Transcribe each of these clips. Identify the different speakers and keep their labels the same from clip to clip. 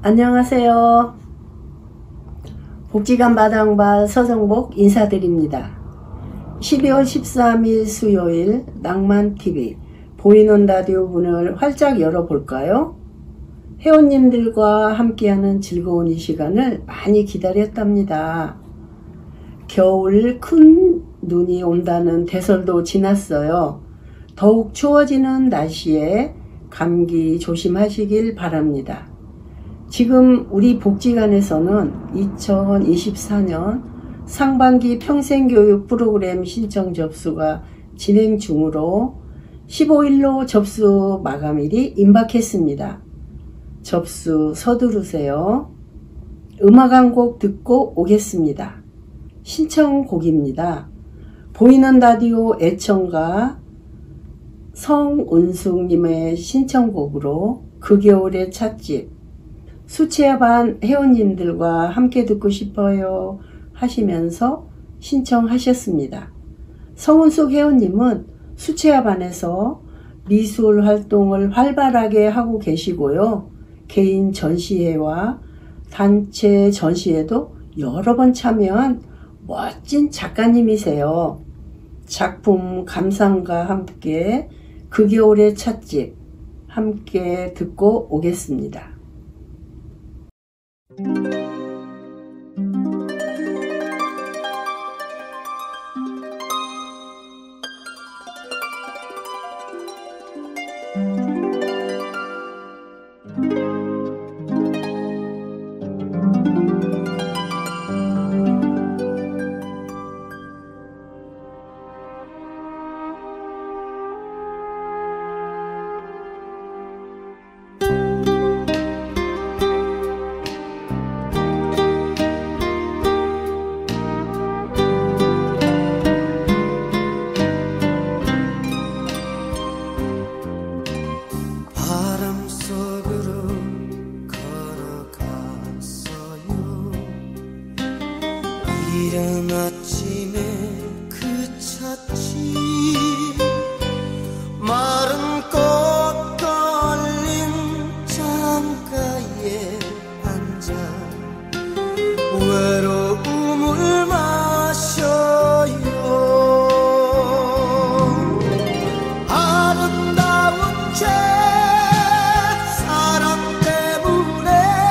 Speaker 1: 안녕하세요. 복지관 마당발 서정복 인사드립니다. 12월 13일 수요일 낭만TV 보이는 라디오 문을 활짝 열어볼까요? 회원님들과 함께하는 즐거운 이 시간을 많이 기다렸답니다. 겨울 큰 눈이 온다는 대설도 지났어요. 더욱 추워지는 날씨에 감기 조심하시길 바랍니다. 지금 우리 복지관에서는 2024년 상반기 평생교육 프로그램 신청 접수가 진행 중으로 15일로 접수 마감일이 임박했습니다. 접수 서두르세요. 음악 한 곡 듣고 오겠습니다. 신청곡입니다. 보이는 라디오 애청가 성은숙님의 신청곡으로 그 겨울의 찻집 수채화반 회원님들과 함께 듣고 싶어요 하시면서 신청하셨습니다. 성은숙 회원님은 수채화반에서 미술 활동을 활발하게 하고 계시고요. 개인 전시회와 단체 전시회도 여러 번 참여한 멋진 작가님이세요. 작품 감상과 함께 그 겨울의 찻집 함께 듣고 오겠습니다.
Speaker 2: 이른 아침에 그 찻집 마른 꽃 걸린 창가에 앉아 외로움을 마셔요. 아름다운 죄 사랑 때문에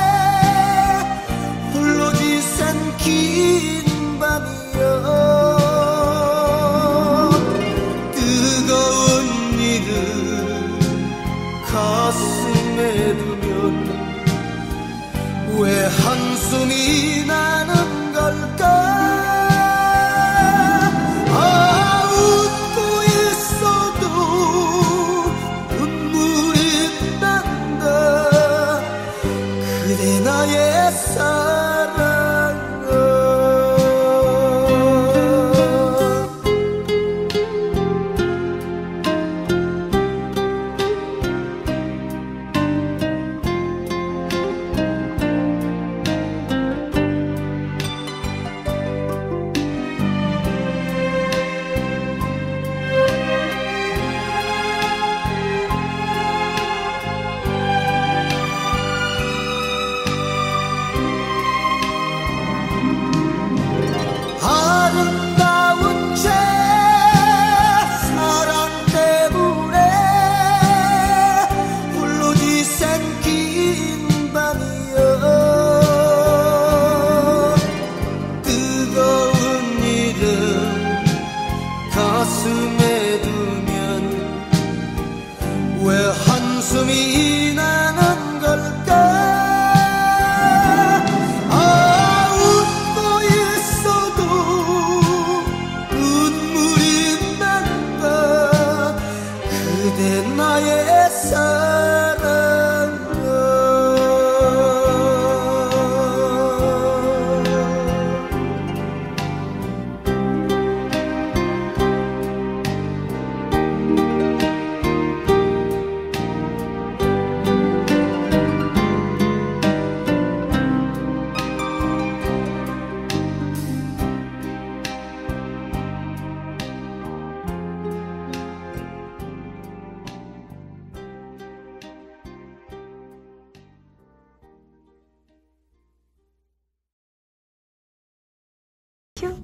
Speaker 2: 홀로 지샌 길 뜨거운 일을 가슴에 두면 왜 한숨이 나는 걸까? 아, 웃고 있어도 눈물이 난다. 그대 나의 사랑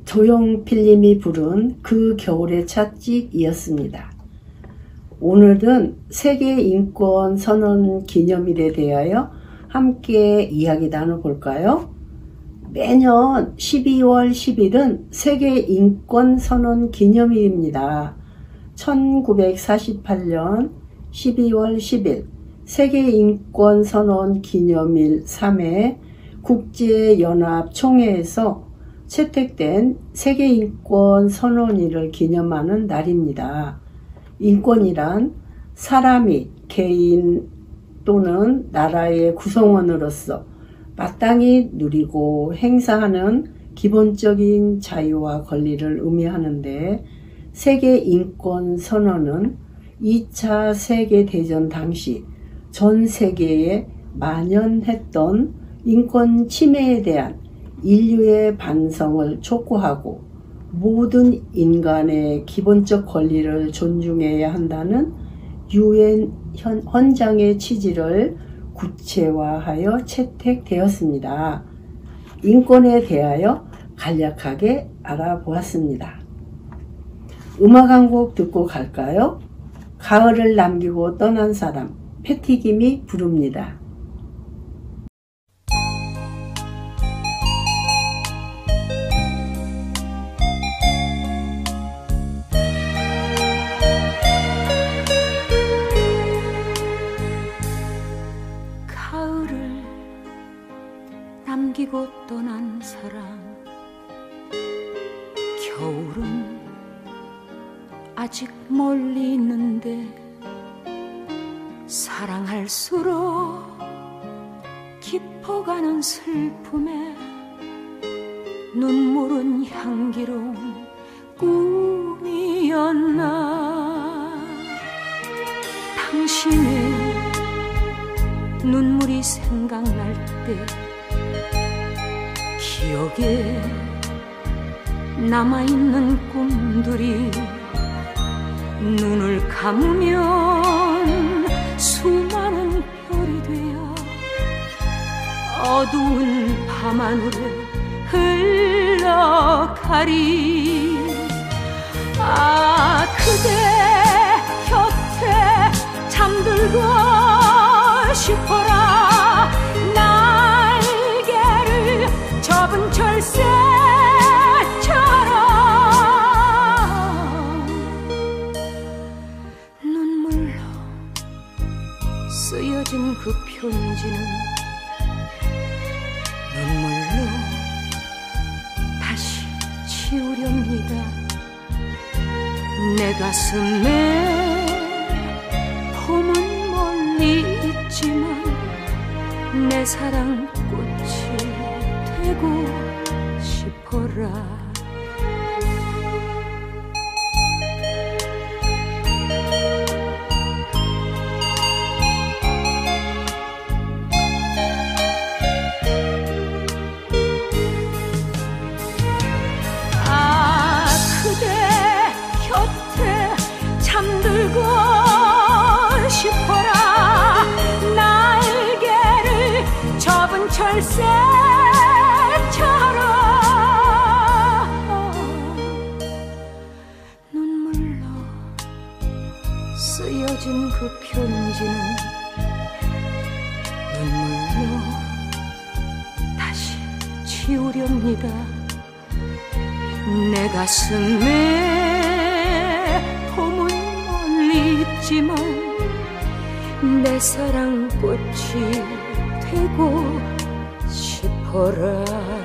Speaker 1: 조용필님이 부른 그 겨울의 찻집이었습니다. 오늘은 세계인권선언 기념일에 대하여 함께 이야기 나눠볼까요? 매년 12월 10일은 세계인권선언 기념일입니다. 1948년 12월 10일 세계인권선언 기념일 3회 국제연합총회에서 채택된 세계인권선언일을 기념하는 날입니다. 인권이란 사람이 개인 또는 나라의 구성원으로서 마땅히 누리고 행사하는 기본적인 자유와 권리를 의미하는데, 세계인권선언은 2차 세계대전 당시 전 세계에 만연했던 인권 침해에 대한 인류의 반성을 촉구하고 모든 인간의 기본적 권리를 존중해야 한다는 유엔 헌장의 취지를 구체화하여 채택되었습니다. 인권에 대하여 간략하게 알아보았습니다. 음악 한 곡 듣고 갈까요? 가을을 남기고 떠난 사람, 패티김이 부릅니다.
Speaker 3: 남기고 떠난 사람, 겨울은 아직 멀리 있는데 사랑할수록 깊어가는 슬픔에 눈물은 향기로운 꿈이었나. 당신의 눈물이 생각날 때 기억에 남아있는 꿈들이 눈을 감으면 수많은 별이 되어 어두운 밤하늘에 흘러가리. 아, 그대 곁에 잠들고 싶어라. 날개를 접은 철새처럼 눈물로 쓰여진 그 편지는 눈물로 다시 지우렵니다. 내 가슴에 봄은 멀리 있지만 내 사랑 꽃이 되고 싶어라. 아, 그대 곁에 잠들고 싶어라. 날개를 접은 철새처럼 눈물로 쓰여진 그 편지는 눈물로 다시 지우렵니다. 내 가슴에 봄은 멀리 있지만 내 사랑 꽃이 되고 싶어라.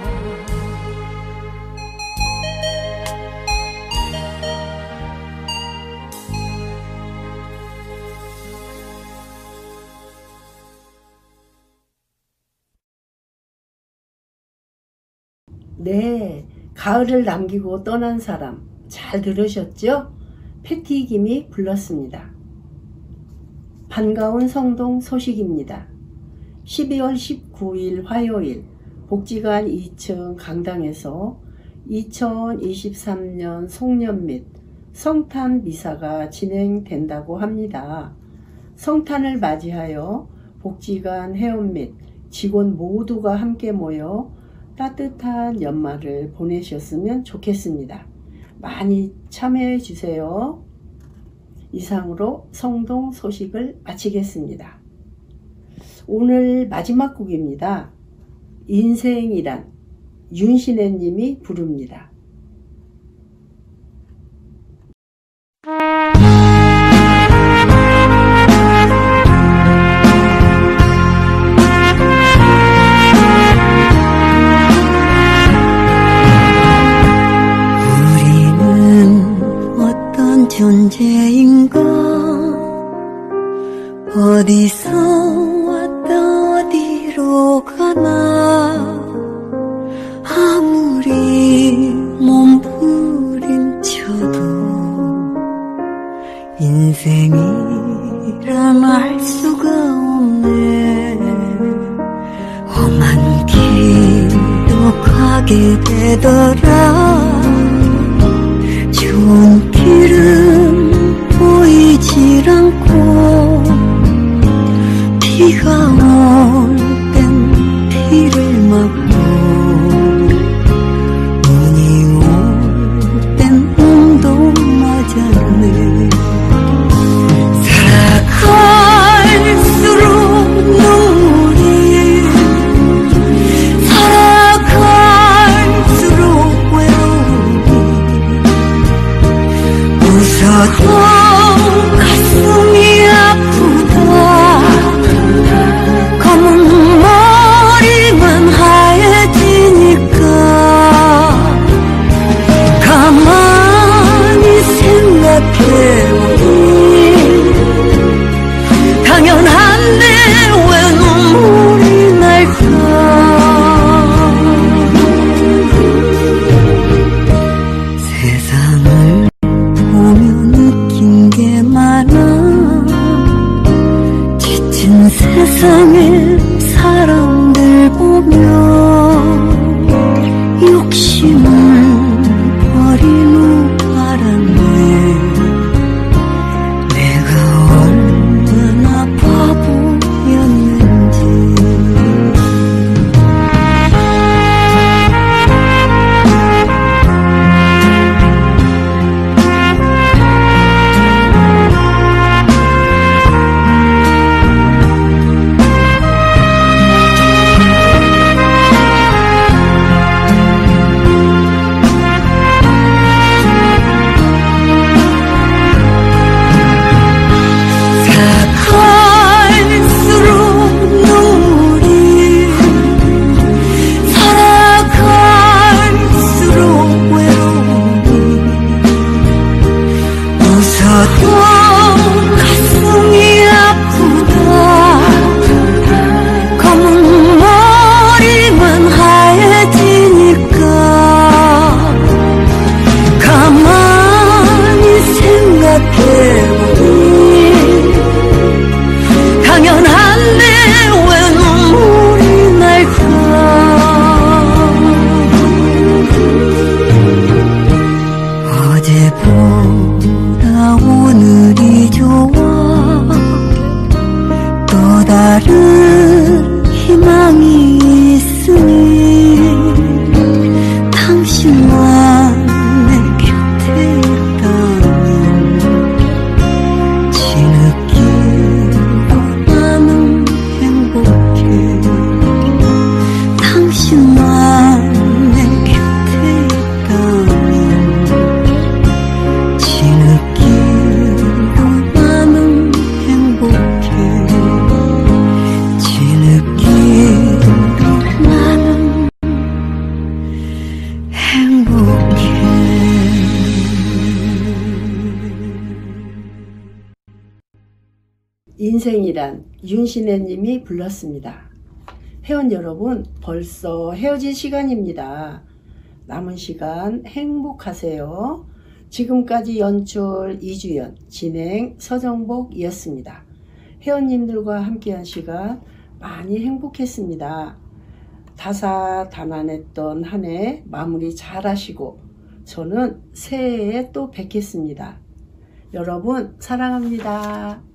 Speaker 1: 네, 가을을 남기고 떠난 사람 잘 들으셨죠? 패티김이 불렀습니다. 반가운 성동 소식입니다. 12월 19일 화요일 복지관 2층 강당에서 2023년 송년 및 성탄 미사가 진행된다고 합니다. 성탄을 맞이하여 복지관 회원 및 직원 모두가 함께 모여 따뜻한 연말을 보내셨으면 좋겠습니다. 많이 참여해 주세요. 이상으로 성동 소식을 마치겠습니다. 오늘 마지막 곡입니다. 인생이란 윤신혜 님이 부릅니다.
Speaker 4: 존재인가 어디서 왔다 어디로 가나 아무리 몸부림쳐도 인생이란 알 수가 없네. 험한 길도 가게 되더라. 좋은 길은 보이질 않고 비가 올 땐 비를 맞고 눈이 올 땐 눈도 맞았네. 살아갈수록 눈물이 살아갈수록 외로움이 웃어도 가슴이 아프다. 검은 머리만 하얘지니까 가만히 생각해보니 당연한데 왜 눈물이 날까. 세상을 보며 느낀 게 많아. 지친 세상에 사람들 보며 욕심을 버리고 말았네. 내가 얼마나 바보였는지. 가슴이 아프다. 검은 머리만 하얘지니까 가만히 생각해보니 당연한데 왜 눈물이 날까. 어제보다 오늘이 좋아. 또 다른 희망이 있으니 당신만 내 곁에 있다면 지느끼고 나는 행복해. 당신만 내 곁에 있다면 지느끼고 나는 행복해. 지느끼고 나는 행복해.
Speaker 1: 인생이란 윤신혜 님이 불렀습니다. 회원 여러분, 벌써 헤어질 시간입니다. 남은 시간 행복하세요. 지금까지 연출 이주연, 진행 서정복이었습니다. 회원님들과 함께한 시간 많이 행복했습니다. 다사다난했던 한 해 마무리 잘 하시고 저는 새해에 또 뵙겠습니다. 여러분 사랑합니다.